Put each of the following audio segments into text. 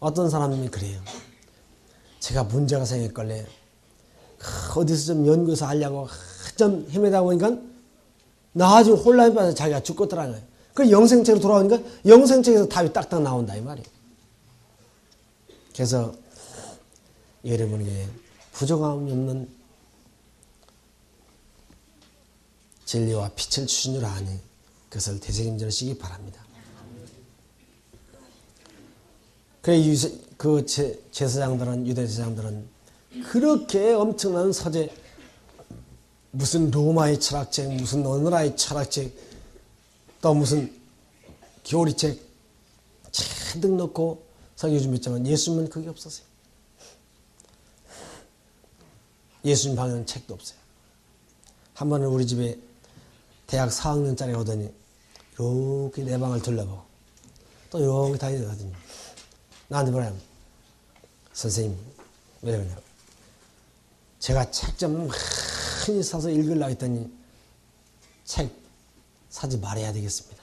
어떤 사람이 그래요. 제가 문제가 생길걸래 어디서 좀 연구해서 하려고 좀 헤매다 보니까 나중에 혼란에 빠져 자기가 죽겠더라는 거예요. 그 영생책으로 돌아오니까 영생책에서 답이 딱딱 나온다 이 말이에요. 그래서 여러분에게 부족함이 없는 진리와 빛을 주신 줄 아니 그것을 되새김질하시기 바랍니다. 그 제사장들은 유대 제사장들은 그렇게 엄청난 서재 무슨 로마의 철학책 무슨 어느 나라의 철학책 또 무슨 교리책 잔뜩 넣고 설교 준비했지만 예수님은 그게 없었어요. 예수님 방에는 책도 없어요. 한 번은 우리 집에 대학 4학년짜리 오더니 이렇게 내 방을 둘러보고 또 이렇게 다니거든요. 나한테 뭐라면 선생님 왜 그러냐고 제가 책 좀 많이 사서 읽으려고 했더니 책 사지 말아야 되겠습니다.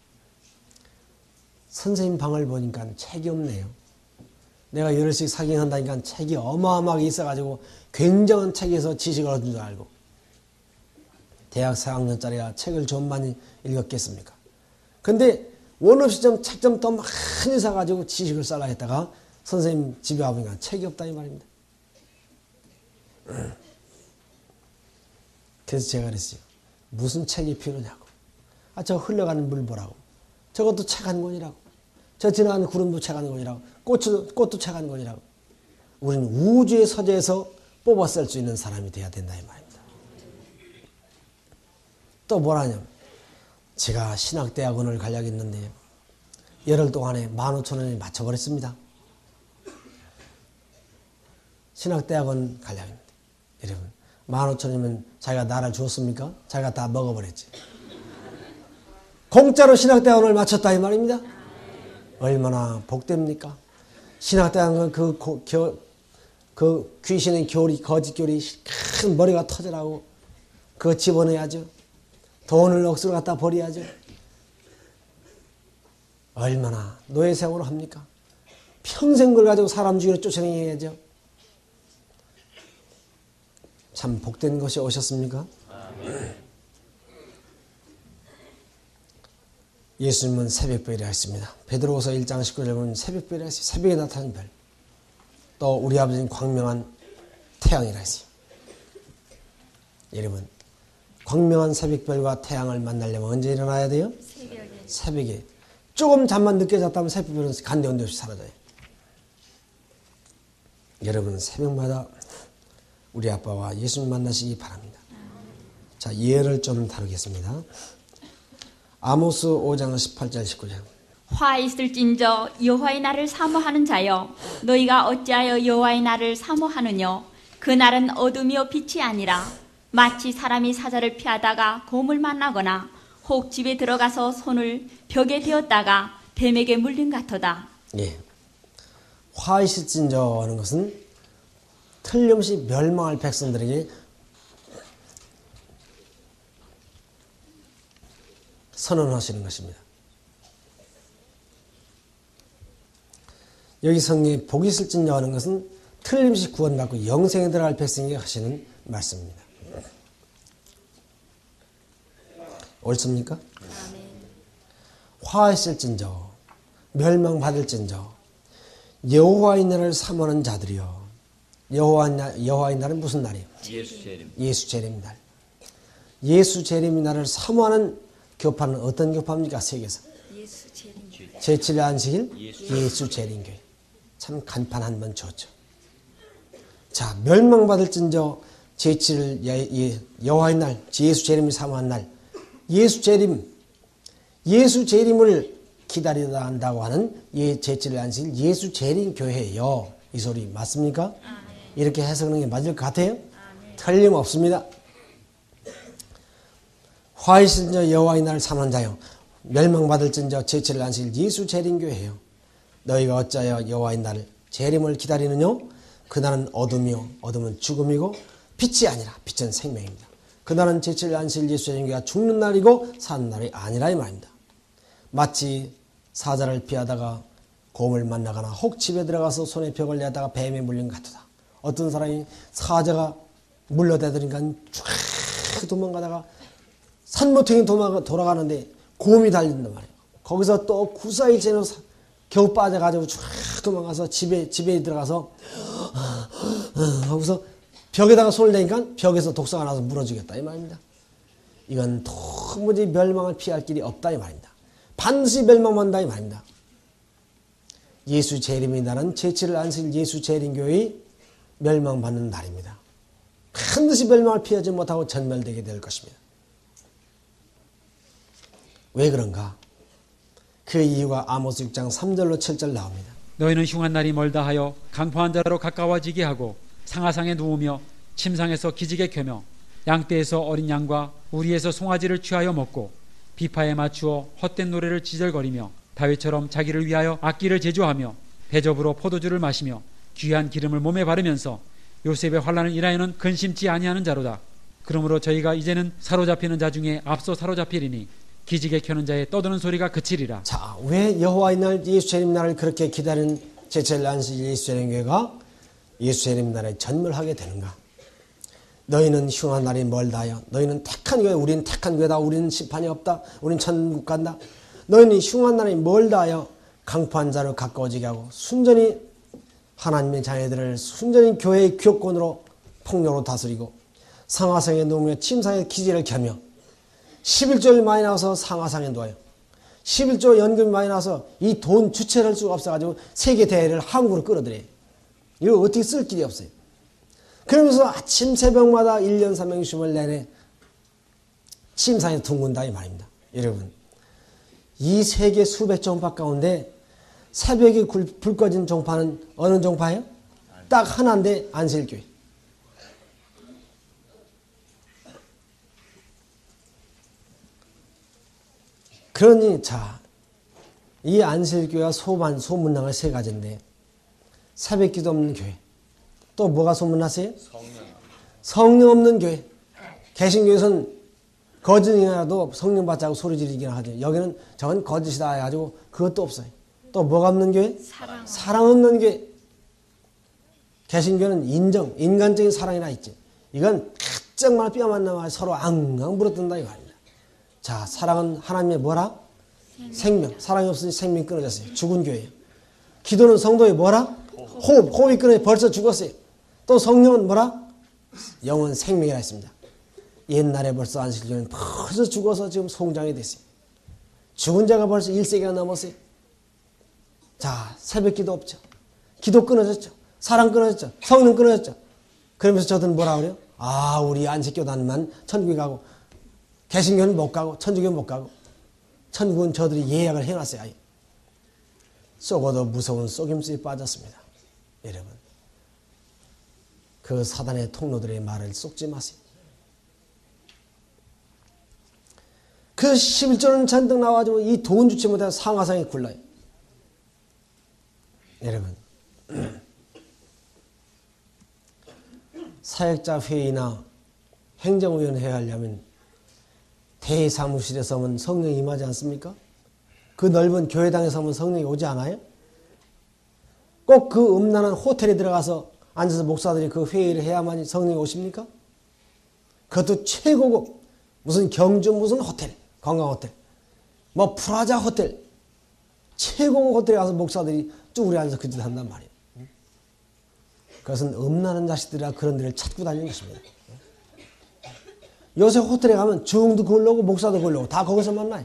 선생님 방을 보니까 책이 없네요. 내가 열흘씩 사긴 한다니까 책이 어마어마하게 있어가지고 굉장한 책에서 지식을 얻은 줄 알고 대학 4학년짜리가 책을 좀 많이 읽었겠습니까? 근데 원 없이 좀 책 좀 더 많이 사가지고 지식을 쌓으려 했다가 선생님 집에 와보니까 책이 없다 이 말입니다. 그래서 제가 그랬어요. 무슨 책이 필요냐고. 저 흘러가는 물 보라고. 저것도 책 한 권이라고. 저 지나가는 구름도 책 한 권이라고. 꽃도 책 한 권이라고. 우리는 우주의 서재에서 뽑아 쓸 수 있는 사람이 돼야 된다 이 말입니다. 또 뭐라냐면 제가 신학대학원을 가려고 했는데 열흘 동안에 15,000원에 맞춰버렸습니다. 신학대학원 가려고 했는데 여러분 15,000원이면 자기가 나를 주었습니까? 자기가 다 먹어버렸지. 공짜로 신학대학원을 마쳤다 이 말입니다. 얼마나 복됩니까? 신학대학원 그 귀신의 교리 거짓교리 큰 머리가 터져라고 그거 집어넣어야죠. 돈을 억수로 갖다 버려야죠. 얼마나 노예생활을 합니까? 평생 그걸 가지고 사람 죽이러 쫓아내야죠. 참 복된 것이 오셨습니까? 예수님은 새벽별이라 했습니다. 베드로후서 1장 19절에 보면 새벽별이라 했어요. 새벽에 나타나는 별. 또 우리 아버지는 광명한 태양이라 했어요. 여러분 광명한 새벽별과 태양을 만나려면 언제 일어나야 돼요? 새벽에. 조금 잠만 늦게 잤다면 새벽별은 간데온데 없이 사라져요. 여러분 새벽마다 우리 아빠와 예수님 만나시기 바랍니다. 자, 예를 좀 다루겠습니다. 아모스 5장 18절 19절. 화 있을진저 여호와의 날을 사모하는 자여 너희가 어찌하여 여호와의 날을 사모하느뇨 그 날은 어둠이요 빛이 아니라 마치 사람이 사자를 피하다가 곰을 만나거나 혹 집에 들어가서 손을 벽에 대었다가 뱀에게 물린 같도다. 예. 화 있을진저 하는 것은 틀림없이 멸망할 백성들에게 선언하시는 것입니다. 여기 성경에 복이 있을진저 하는 것은 틀림없이 구원받고 영생에 들어갈 백성에게 하시는 말씀입니다. 옳습니까? 화 있을진저 멸망받을진저 여호와의 날을 사모하는 자들이여. 여호와의 날은 무슨 날이에요? 예수 재림 날. 예수 재림의 날을 사모하는 교파는 어떤 교파입니까? 세계에서 제7일 안식일 예수 재림교회. 참 간판 한 번 줬죠. 자, 멸망받을진저 제7일 여호와의 날, 예수 재림을 사모한 날, 예수 재림을 기다리다 한다고 하는 제7일 안식일 예수 재림 교회예요. 이 소리 맞습니까? 이렇게 해석하는 게 맞을 것 같아요? 틀림없습니다. 화이신저 여호와의 날을 사모하는 자여 멸망받을진저 제7일 안식일 예수 재림 교회예요. 너희가 어찌하여 여호와의 날을 재림을 기다리느냐? 그날은 어둠이요 어둠은 죽음이고 빛이 아니라 빛은 생명입니다. 그날은 제7일 안식일 예수 재림 교회가 죽는 날이고 사는 날이 아니라 이 말입니다. 마치 사자를 피하다가 곰을 만나거나 혹 집에 들어가서 손에 벽을 내다가 뱀에 물린 것 같다. 어떤 사람이 사자가 물러대더니까 쫙 도망가다가 산모퉁이 돌아가는데 곰이 달린단 말이에요. 거기서 또 구사일 지나고 겨우 빠져가지고 쫙 도망가서 집에 들어가서 거기서 벽에다가 손을 대니까 벽에서 독사가 나서 물어주겠다 이 말입니다. 이건 도무지 멸망을 피할 길이 없다 이 말입니다. 반드시 멸망한다 이 말입니다. 예수 재림의 날은 제7일 안식일 예수 재림교회의 멸망받는 날입니다. 반드시 멸망을 피하지 못하고 전멸되게 될 것입니다. 왜 그런가? 그 이유가 아모스 6장 3절로 7절 나옵니다. 너희는 흉한 날이 멀다 하여 강포한 자로 가까워지게 하고 상하상에 누우며 침상에서 기지개 켜며 양떼에서 어린 양과 우리에서 송아지를 취하여 먹고 비파에 맞추어 헛된 노래를 지절거리며 다윗처럼 자기를 위하여 악기를 제조하며 대접으로 포도주를 마시며 귀한 기름을 몸에 바르면서 요셉의 환난을 인하여는 근심치 아니하는 자로다. 그러므로 저희가 이제는 사로잡히는 자 중에 앞서 사로잡히리니 기지개 켜는 자의 떠드는 소리가 그치리라. 자, 왜 여호와의 날 예수 재림 날을 그렇게 기다리는 제7일 안식일 예수 재림교회가 예수 재림 날에 전멸하게 되는가? 너희는 흉한 날이 멀다 하여 너희는 택한 교회, 우리는 택한 교회다, 우리는 심판이 없다, 우리는 천국 간다. 너희는 흉한 날이 멀다 하여 강포한 자로 가까워지게 하고 순전히 하나님의 자녀들을 순전히 교회의 교권으로 폭력으로 다스리고 상하상에 누우며 침상에 기지를 켜며 11조를 많이 나와서 상하상에 누워요. 11조 연금이 많이 나와서 이 돈 주체를 할 수가 없어가지고 세계 대회를 한국으로 끌어들여요. 이거 어떻게 쓸 길이 없어요. 그러면서 아침 새벽마다 1년 360일 내내 침상에 둥근다 이 말입니다. 여러분, 이 세계 수백 종파 가운데 새벽에 불 꺼진 종파는 어느 종파예요? 딱 하나인데 안식일교회. 그러니 자, 이 안식일교회가 소문나가 세 가지인데 새벽기도 없는 교회. 또 뭐가 소문났어요? 성령 없는 교회. 개신교에서는 거짓이라도 성령 받자고 소리 지르긴 하죠. 여기는 저건 거짓이다 해가지고 그것도 없어요. 또 뭐가 없는 교회? 사랑 없는 교회. 개신교는 인간적인 사랑이나 있지. 이건 정말 뼈만 남아 서로 앙앙 물어뜯는다 이 말입니다. 자, 사랑은 하나님의 뭐라? 생명. 사랑이 없으니 생명이 끊어졌어요. 죽은 교회예요. 기도는 성도의 뭐라? 호흡이 끊어져 벌써 죽었어요. 또 성령은 뭐라? 영원 생명이라 했습니다. 옛날에 벌써 안식일교회는 벌써 죽어서 지금 송장이 됐어요. 죽은 자가 벌써 1세기가 넘었어요. 자, 새벽기도 없죠. 기도 끊어졌죠. 사랑 끊어졌죠. 성령 끊어졌죠. 그러면서 저들은 뭐라 그래요? 아, 우리 안식교단만 천국에 가고 개신교는 못 가고 천주교는 못 가고 천국은 저들이 예약을 해놨어요. 아예. 쏘고도 무서운 속임수에 빠졌습니다. 여러분, 그 사단의 통로들의 말을 쏙지 마세요. 그 11조는 잔뜩 나와가지고 이 돈 주지 못해서 상하상에 굴러요. 여러분, 사역자 회의나 행정위원회 하려면 대사무실에서 오면 성령이 임하지 않습니까? 그 넓은 교회당에서 오면 성령이 오지 않아요? 꼭 그 음란한 호텔에 들어가서 앉아서 목사들이 그 회의를 해야만 성령이 오십니까? 그것도 최고급 무슨 경주 무슨 호텔, 관광호텔, 뭐 프라자 호텔, 최고급 호텔에 가서 목사들이 쭈그리 앉아서 그 짓을 한단 말이에요. 그것은 음란한 자식들이라 그런 데를 찾고 다니는 것입니다. 요새 호텔에 가면 주흥도 그걸로 오고 목사도 그걸로 오고 다 거기서 만나요.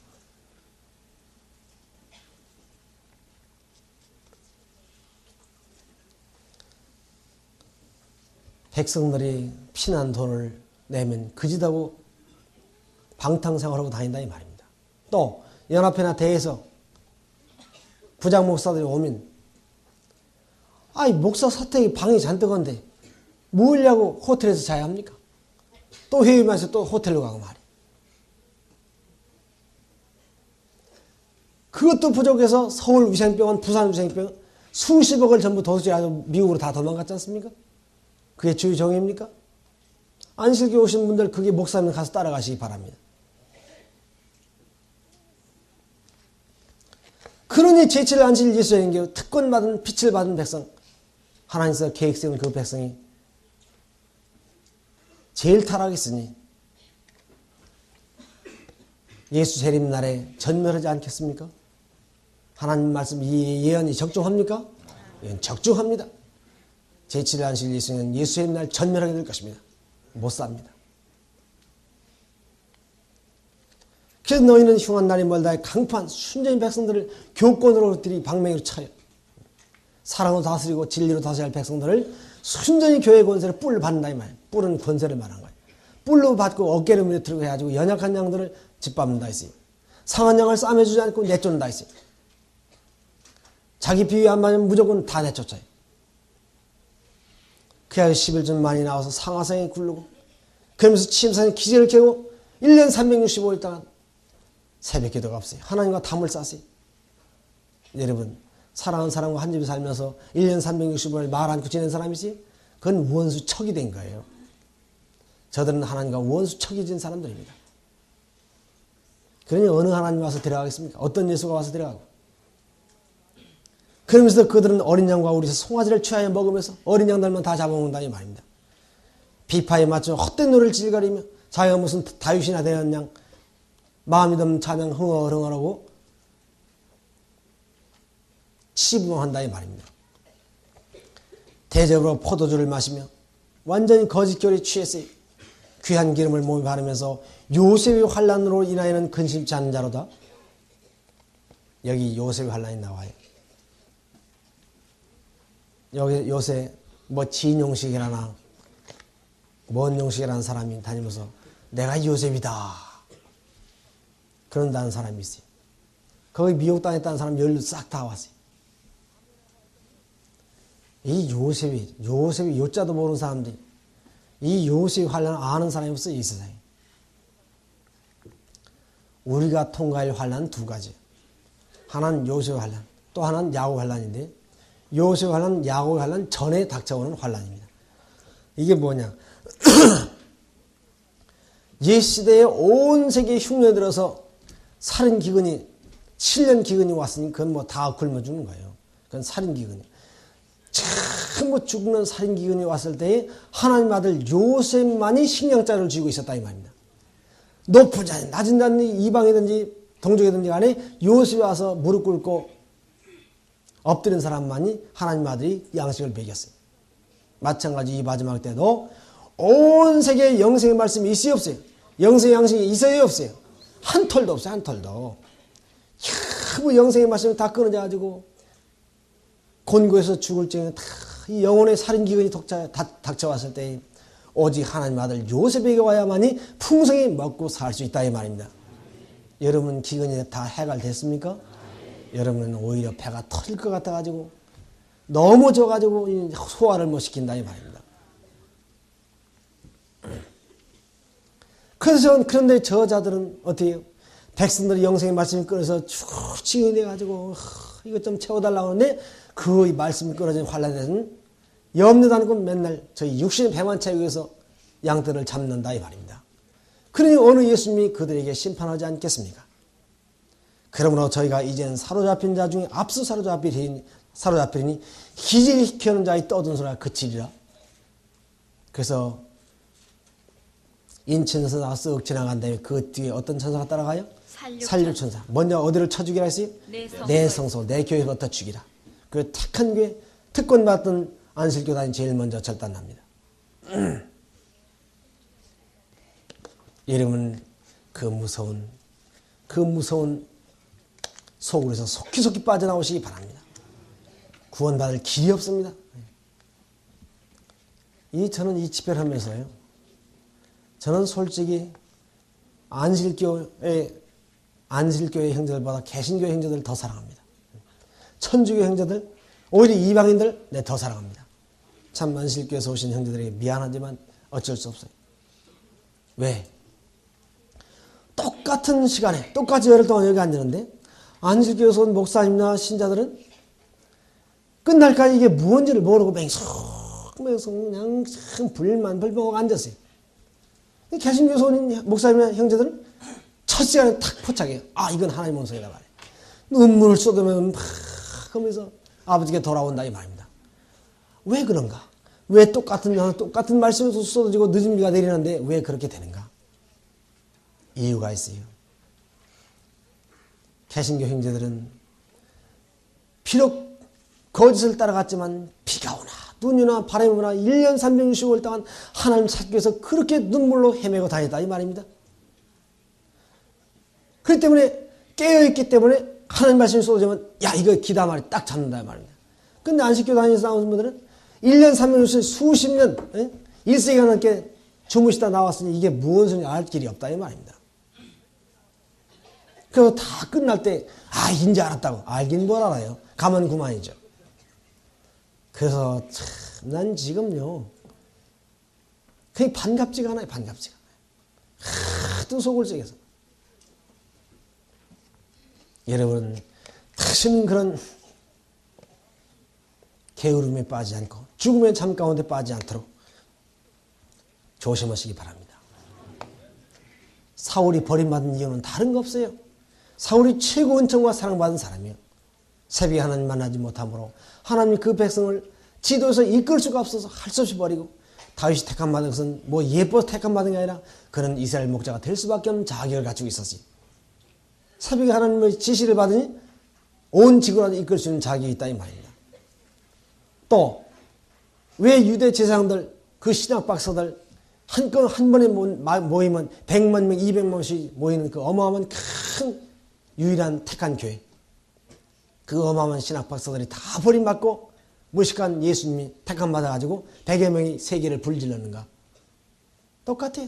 백성들이 피난 돈을 내면 그짓하고 방탕생활하고 다닌다 이 말입니다. 또 연합회나 대회에서 부장 목사들이 오면 아이 목사 사택이 방이 잔뜩한데 뭐냐고 호텔에서 자야 합니까? 또 회의만해서 또 호텔로 가고 말이에요. 그것도 부족해서 서울 위생병원, 부산 위생병원 수십억을 전부 도둑질해서 미국으로 다 도망갔지 않습니까? 그게 주의 정의입니까? 안식일교회 오신 분들 그게 목사님 가서 따라가시기 바랍니다. 그 그러니 제7일 안식일 예수의 교 특권받은 빛을 받은 백성, 하나님께서 계획 세운 그 백성이 제일 타락했으니 예수 재림 날에 전멸하지 않겠습니까? 하나님 말씀 이 예언이 적중합니까? 예, 적중합니다. 제7일 안식일 예수는 예수 재림 날 전멸하게 될 것입니다. 못 삽니다. 그래서 너희는 흉한 날이 멀다의 강판 순전히 백성들을 교권으로 들이 방맹이로 차요. 사랑으로 다스리고 진리로 다스려야 할 백성들을 순전히 교회의 권세를 뿔을 받는다 이 말이에요. 뿔은 권세를 말한 거예요. 뿔로 받고 어깨를 무너뜨리고 해가지고 연약한 양들을 짓밟는다 했어요. 상한 양을 싸매주지 않고 내쫓는다 했어요. 자기 비위 안 맞으면 무조건 다 내쫓아요. 그래야 11জন 많이 나와서 상하상에 굴르고 그러면서 침상에 기제를 캐고 1년 365일 동안 새벽 기도가 없어요. 하나님과 담을 쌓았어요. 여러분 사랑하는 사람과 한 집에 살면서 1년 365일 말 않고 지낸 사람이지 그건 원수 척이 된 거예요. 저들은 하나님과 원수 척이 진 사람들입니다. 그러니 어느 하나님 와서 데려가겠습니까? 어떤 예수가 와서 데려가고. 그러면서 그들은 어린 양과 우리 송아지를 취하여 먹으면서 어린 양들만 다 잡아먹는다 이 말입니다. 비파에 맞춰 헛된 노래를 질거리며 자기가 무슨 다윗이나 되는 양 마음이 덤 찬양 흥얼흥얼하고 치부한다 이 말입니다. 대접으로 포도주를 마시며 완전히 거짓결에 취했어요. 귀한 기름을 몸에 바르면서 요셉의 환난으로 인하여는 근심치 않은 자로다. 여기 요셉의 환난이 나와요. 여기 요새 뭐 진용식이라나 뭔 용식이라는 사람이 다니면서 내가 요셉이다 그런다는 사람이 있어요. 거기 미혹 당했다는 사람 열로 싹 다 왔어요. 이 요셉이 요자도 모르는 사람들이 이 요셉의 환란을 아는 사람이 없어요. 이 세상에. 우리가 통과할 환란은 두 가지. 하나는 요셉의 환란, 또 하나는 야곱 환란인데 요셉의 환란, 야곱의 환란 전에 닥쳐오는 환란입니다. 이게 뭐냐? 옛 시대에 온 세계에 흉년이 들어서 살인 기근이 7년 기근이 왔으니 그건 뭐 다 굶어 죽는 거예요. 그건 살인 기근이. 전부 죽는 살인 기근이 왔을 때에 하나님 아들 요셉만이 식량자를 쥐고 있었다 이 말입니다. 높은 자니 낮은 자니 이방이든지 동족이든지 간에 요셉이 와서 무릎 꿇고 엎드린 사람만이 하나님 아들이 양식을 먹였어요. 마찬가지 이 마지막 때도 온 세계에 영생의 말씀이 있어요 없어요? 영생의 양식이 있어요 없어요? 한 털도 없어요. 한 털도. 뭐 영생의 말씀이 다 끊어져 가지고 곤고에서 죽을 적에 다 이 영혼의 살인기근이 닥쳐왔을 때 오직 하나님 아들 요셉에게 와야만이 풍성히 먹고 살 수 있다 이 말입니다. 여러분 기근이 다 해결됐습니까? 여러분은 오히려 배가 터질 것 같아가지고 너무 져가지고 소화를 못 시킨다 이 말입니다. 그런데 저자들은 어떻게 해요? 백성들이 영생의 말씀을 끊어서 쭉 지어내가지고 이것 좀 채워달라고 하는데 그 말씀이 끊어진 환란에서는 염려도 않고 맨날 저희 육신의 배만 채우기 위해서 양떼를 잡는다 이 말입니다. 그러니 어느 예수님이 그들에게 심판하지 않겠습니까? 그러므로 저희가 이제는 사로잡힌 자 중에 앞서 사로잡히니 기질시키는 자의 떠든 소리가 그치리라. 그래서 인천에서 쓱 지나간 다음에 그 뒤에 어떤 천사가 따라가요? 살육천사. 먼저 어디를 쳐 죽이라 했어요? 내 성소, 내 교회를 갖다 죽이라. 그 택한 교회, 특권받던 안식교단이 제일 먼저 절단합니다. 여러분 그 무서운 속으로서 속히 빠져나오시기 바랍니다. 구원받을 길이 없습니다. 저는 이 집회를 하면서요. 저는 솔직히 안식교회 형제들보다 개신교회 형제들을 더 사랑합니다. 천주교 형제들, 오히려 이방인들 더 사랑합니다. 참 안식교에서 오신 형제들에게 미안하지만 어쩔 수 없어요. 왜? 똑같은 시간에 똑같이 열흘 동안 여기 앉았는데 안식교에서 온 목사님이나 신자들은 끝날까지 이게 무언지를 모르고 맹성맹성 그냥 불만불평하고 앉았어요. 개신교에서 온 목사님이나 형제들은 첫 시간에 탁 포착해요. 이건 하나님 원성이다 말이에요. 눈물을 쏟으면 막 하면서 아버지께 돌아온다 이 말입니다. 왜 그런가? 왜 똑같은 말씀이 쏟아지고 늦은 비가 내리는데 왜 그렇게 되는가? 이유가 있어요. 개신교 형제들은 비록 거짓을 따라갔지만 비가 오나 눈이 오나 바람이 오나 1년 365일 동안 하나님 찾기 위해서 그렇게 눈물로 헤매고 다녔다 이 말입니다. 그렇기 때문에 깨어있기 때문에 하나님 말씀이 쏟아지면 야 이거 기다 말이 딱 잡는다 이 말입니다. 근데 안식교 다니면서 나오는 분들은 1년 365일 수십 년 1세기가 넘게 주무시다 나왔으니 이게 무엇인지 알 길이 없다 이 말입니다. 그래서 다 끝날 때 인지 알았다고. 알긴 뭘 알아요. 가면 그만이죠. 그래서 참 난 지금요 그게 반갑지가 않아요. 반갑지가 않아요. 하도 속을 썩여서. 여러분 다시는 그런 게으름에 빠지지 않고 죽음의 잠 가운데 빠지지 않도록 조심하시기 바랍니다. 사울이 버림받은 이유는 다른 거 없어요. 사울이 최고 은총과 사랑받은 사람이요. 새벽에 하나님 만나지 못함으로 하나님이 그 백성을 지도에서 이끌 수가 없어서 할 수 없이 버리고 다윗이 택함 받은 것은 뭐 예뻐서 택함 받은 게 아니라 그는 이스라엘 목자가 될 수밖에 없는 자격을 가지고 있었지. 새벽에 하나님의 지시를 받으니 온 지구를 이끌 수 있는 자격이 있다 이 말입니다. 또 왜 유대 제사장들 그 신학 박사들 한 번에 모이면 100만 명, 200만씩 모이는 그 어마어마한 큰 유일한 택한 교회. 그 어마어마한 신학 박사들이 다 버림받고 무식한 예수님이 택함 받아가지고 100여 명이 세계를 불질렀는가? 똑같아요.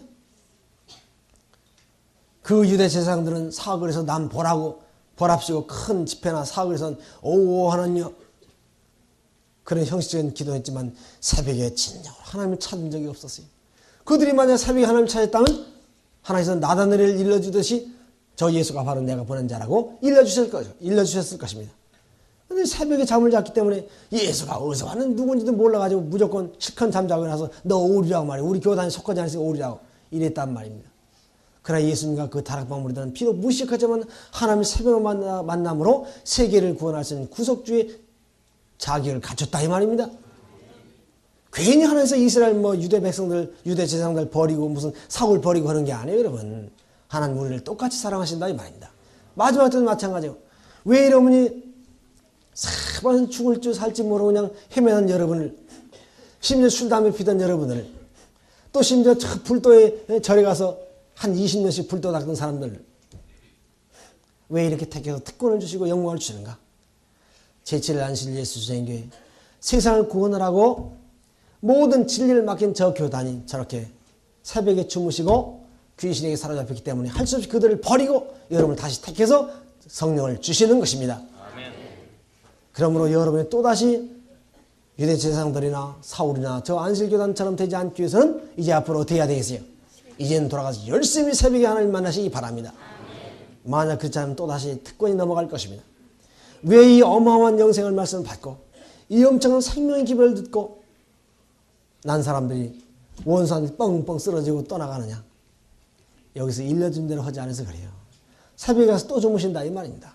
그 유대 제사장들은 사흘에서 남 보라고 보랍시고 큰 집회나 사흘에서 오오 하나님요 그런 형식적인 기도했지만 새벽에 진정으로 하나님을 찾은 적이 없었어요. 그들이 만약 새벽에 하나님을 찾았다면 하나님께서 나다느리를 일러주듯이 저 예수가 바로 내가 보낸 자라고 일러주셨을 것입니다. 그런데 새벽에 잠을 잤기 때문에 예수가 어디서 왔는지 누군지도 몰라가지고 무조건 실컷 잠자고 나서 너 오리라고 말이야. 우리 교단에 속하지 않으니까 오리라고 이랬단 말입니다. 그러나 예수님과 그 다락방 무리들은 비록 무식하지만 하나님의 새벽 만남으로 세계를 구원할 수 있는 구속주의 자격을 갖췄다 이 말입니다. 괜히 하나님께서 이스라엘 유대 백성들 유대 제사장들 버리고 무슨 사울 버리고 하는 게 아니에요 여러분. 하나님 우리를 똑같이 사랑하신다 이 말입니다. 마지막 때도 마찬가지예요. 왜 이러니 사반 죽을 줄 살지 모르고 그냥 헤매는 여러분을 심지어 술 담배 피던 여러분을 또 심지어 불도에 절에 가서 한 20년씩 불도 닦던 사람들 왜 이렇게 택해서 특권을 주시고 영광을 주시는가? 제7일 안식 예수 주장교회 세상을 구원하라고 모든 진리를 맡긴 저 교단이 저렇게 새벽에 주무시고 귀신에게 사로잡혔기 때문에 할 수 없이 그들을 버리고 여러분을 다시 택해서 성령을 주시는 것입니다. 아멘. 그러므로 여러분이 또다시 유대 제사장들이나 사울이나 저 안식교단처럼 되지 않기 위해서는 이제 앞으로 어떻게 해야 되겠어요? 이제는 돌아가서 열심히 새벽에 하나님 만나시기 바랍니다. 만약 그렇지 않으면 또다시 특권이 넘어갈 것입니다. 왜 이 어마어마한 영생을 말씀을 받고 이 엄청난 생명의 기별을 듣고 난 사람들이 원수한테 뻥뻥 쓰러지고 떠나가느냐? 여기서 일러준 대로 하지 않아서 그래요. 새벽에 가서 또 주무신다 이 말입니다.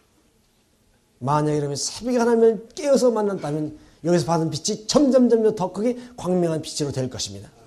만약 여러분이 새벽에 하나님을 깨어서 만났다면 여기서 받은 빛이 점점 더 크게 광명한 빛으로 될 것입니다.